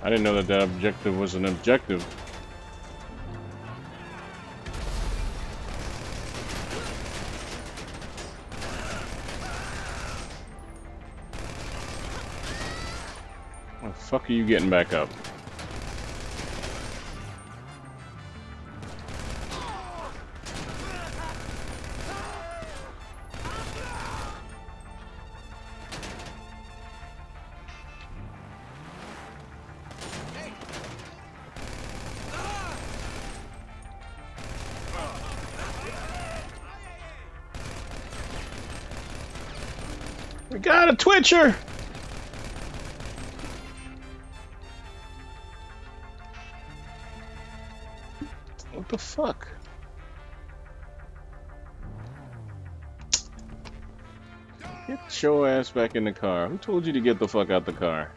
I didn't know that that objective was an objective. How the fuck are you getting back up? We got a Twitcher! What the fuck? Get your ass back in the car. Who told you to get the fuck out the car?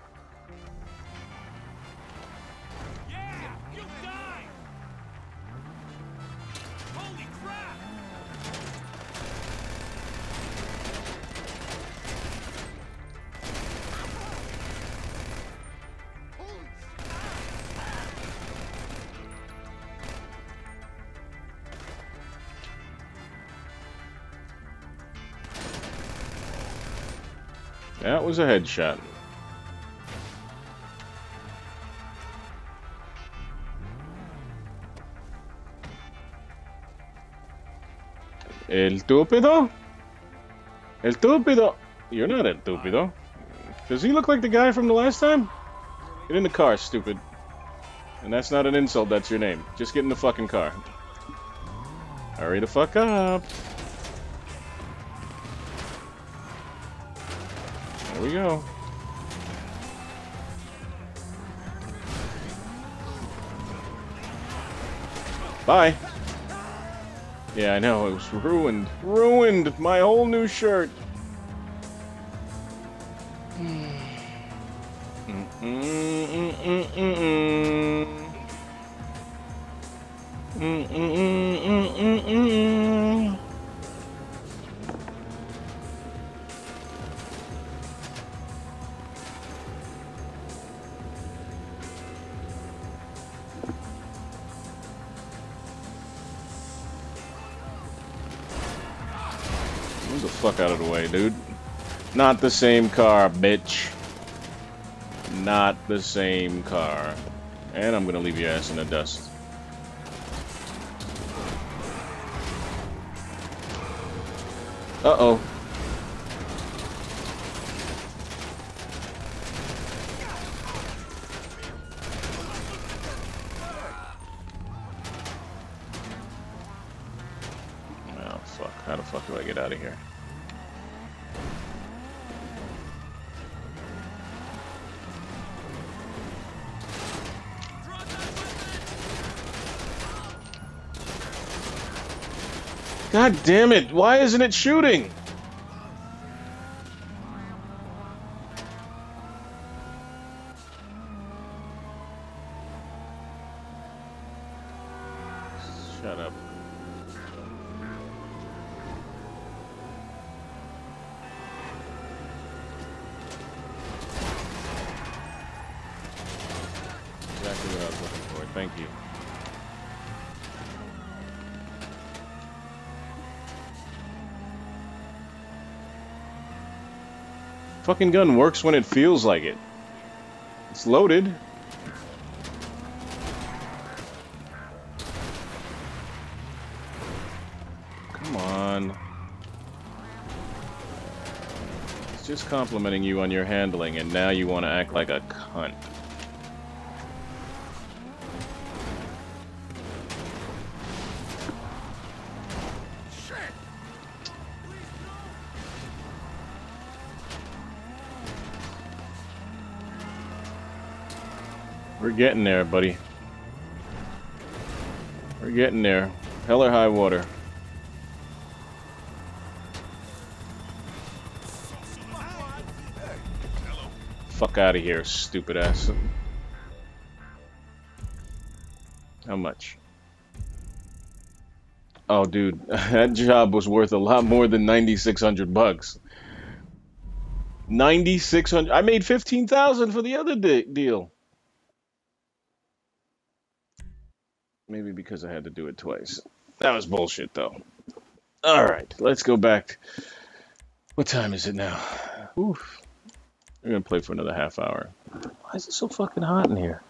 That was a headshot. El Túpido? El Túpido! You're not El Túpido. Does he look like the guy from the last time? Get in the car, stupid. And that's not an insult, that's your name. Just get in the fucking car. Hurry the fuck up. There we go. Bye. Yeah, I know, it was ruined. Ruined my whole new shirt. Move the fuck out of the way, dude. Not the same car, bitch. Not the same car. And I'm gonna leave your ass in the dust. Uh-oh. Oh, fuck. How the fuck do I get out of here? God damn it! Why isn't it shooting? Shut up. Exactly what I was looking for. Thank you. Fucking gun works when it feels like it. It's loaded. Come on. It's just complimenting you on your handling, and now you want to act like a cunt. We're getting there, buddy. We're getting there. Hell or high water. Fuck out of here, stupid ass. How much? Oh, dude, that job was worth a lot more than 9,600 bucks. 9,600. I made 15,000 for the other deal. Maybe because I had to do it twice. That was bullshit, though. All right, let's go back. What time is it now? Oof. We're gonna play for another half hour. Why is it so fucking hot in here?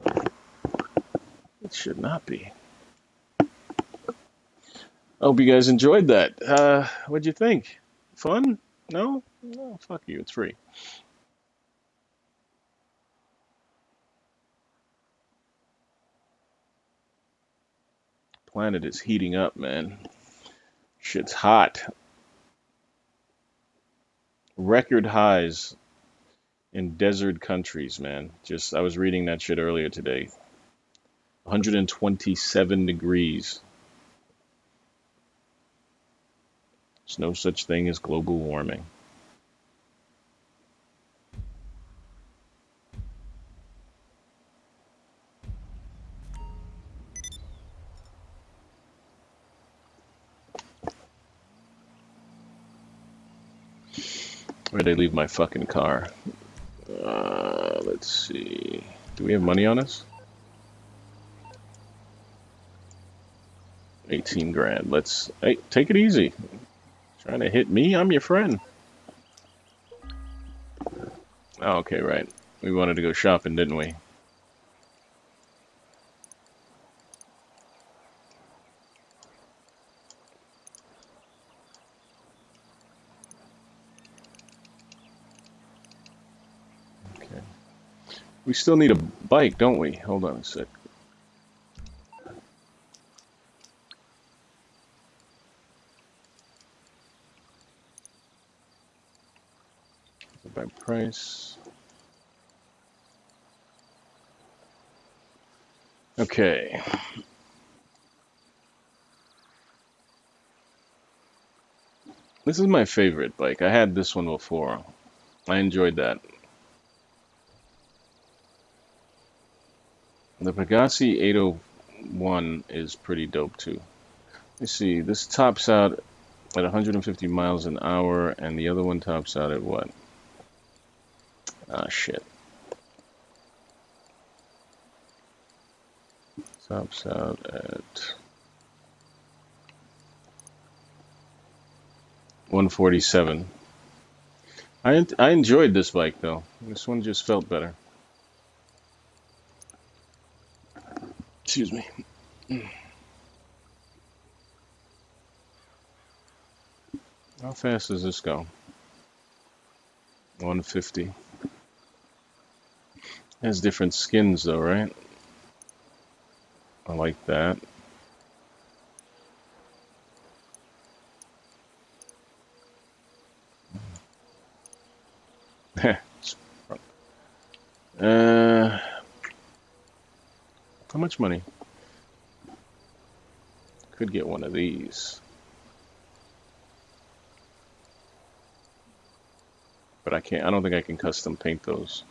It should not be. I hope you guys enjoyed that. What'd you think? Fun? No? No, fuck you. It's free. Planet is heating up, man. Shit's hot. Record highs in desert countries, man. Just, I was reading that shit earlier today. 127 degrees. There's no such thing as global warming. Where'd I leave my fucking car? Let's see. Do we have money on us? 18 grand. Let's, hey, take it easy. Trying to hit me? I'm your friend. Oh, okay, right. We wanted to go shopping, didn't we? Okay. We still need a bike, don't we? Hold on a sec. By price. Okay. This is my favorite bike. I had this one before. I enjoyed that. The Pegassi 801 is pretty dope too. Let's see. This tops out at 150 miles an hour, and the other one tops out at what? Ah, shit. Tops out at 147. I enjoyed this bike though. This one just felt better. Excuse me. How fast does this go? 150. Has different skins though, right? I like that. How much money? Could get one of these. But I can't, I don't think I can custom paint those.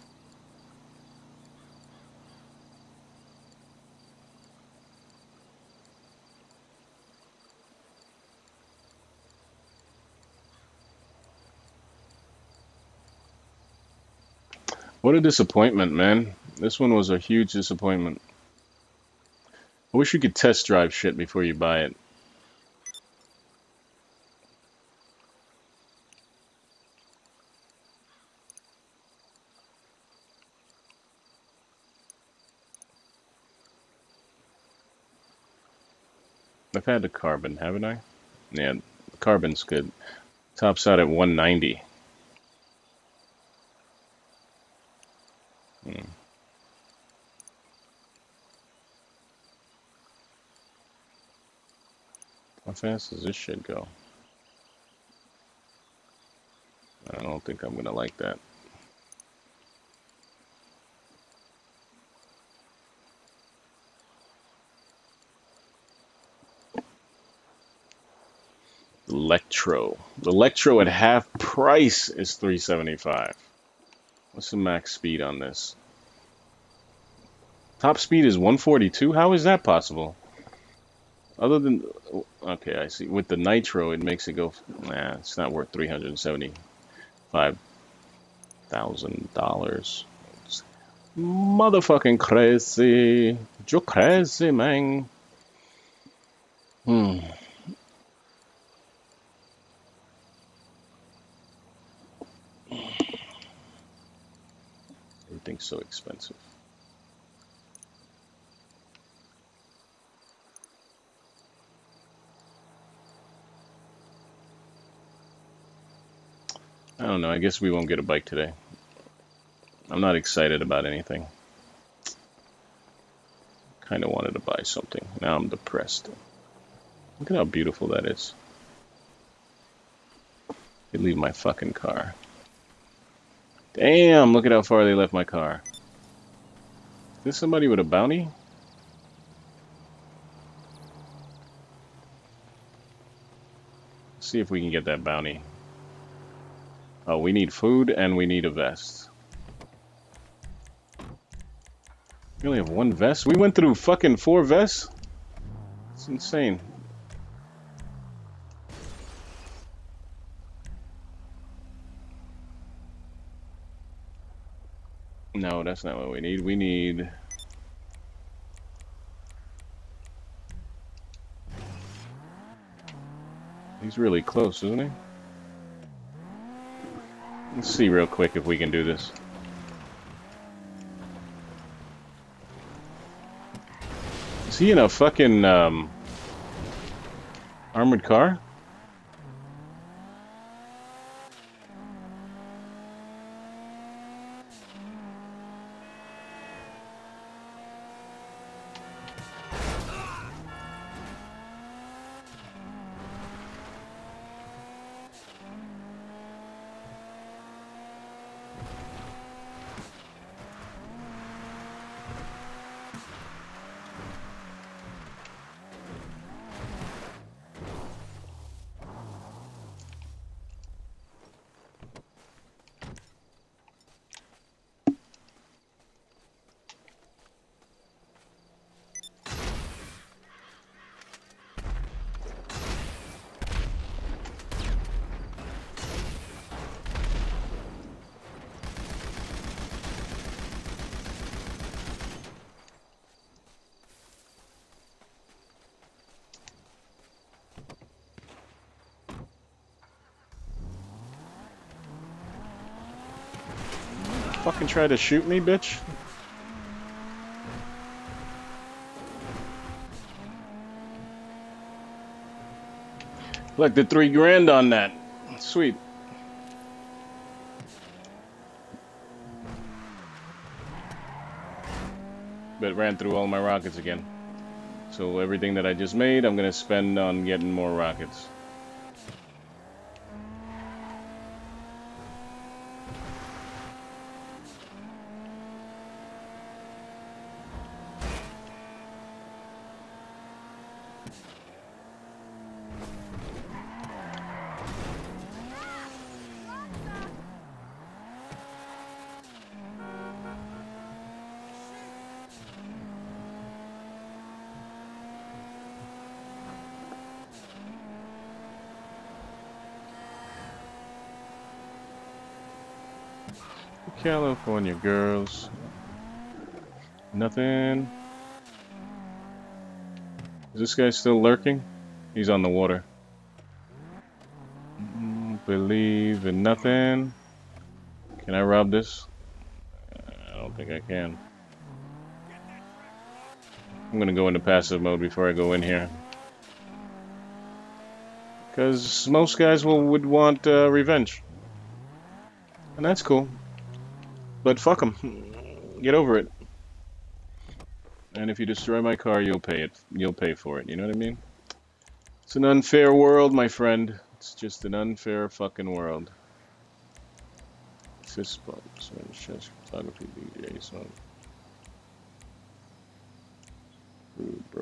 What a disappointment, man. This one was a huge disappointment. I wish you could test drive shit before you buy it. I've had the carbon, haven't I? Yeah, the carbon's good. Tops out at 190. How fast does this shit go? I don't think I'm gonna like that. Electro. The Electro at half price is 375. What's the max speed on this? Top speed is 142? How is that possible? Other than, okay, I see. With the Nitro, it makes it go, nah, it's not worth $375,000. Motherfucking crazy. You're crazy, man. Hmm. Everything's so expensive. I don't know. I guess we won't get a bike today. I'm not excited about anything. Kind of wanted to buy something. Now I'm depressed. Look at how beautiful that is. They leave my fucking car. Damn, look at how far they left my car. Is this somebody with a bounty? Let's see if we can get that bounty. Oh, we need food and we need a vest. We only have one vest? We went through fucking 4 vests? It's insane. No, that's not what we need. We need... He's really close, isn't he? Let's see real quick if we can do this. Is he in a fucking, armored car? Fucking try to shoot me, bitch. Look, the $3 grand on that. Sweet. But it ran through all my rockets again. So everything that I just made, I'm gonna spend on getting more rockets. California girls. Nothing. Is this guy still lurking? He's on the water. Believe in nothing. Can I rob this? I don't think I can. I'm gonna go into passive mode before I go in here. Because most guys would want revenge. And that's cool. But fuck them. Get over it. And if you destroy my car, you'll pay it. You'll pay for it. You know what I mean? It's an unfair world, my friend. It's just an unfair fucking world. Fist bumps, chess, photography, DJ, song. Rude